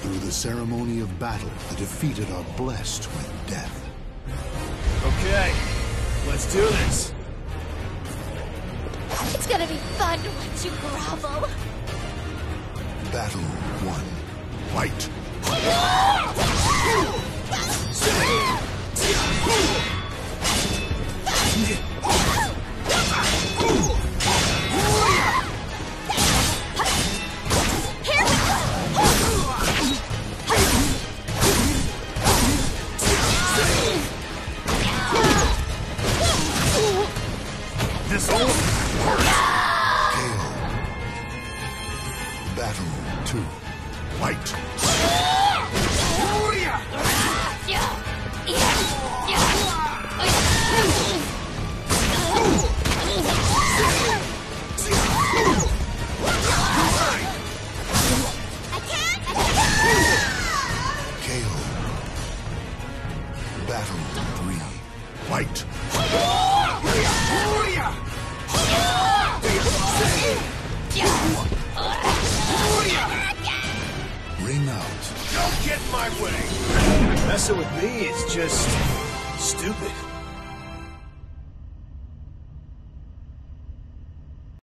Through the ceremony of battle, the defeated are blessed with death. Okay, let's do this. It's gonna be fun to watch you grovel. Battle 1. Fight! This old hurts. KO. Battle 2. Fight! KO. Battle 3. Fight! Ring out. Don't get in my way. Messing with me is just stupid.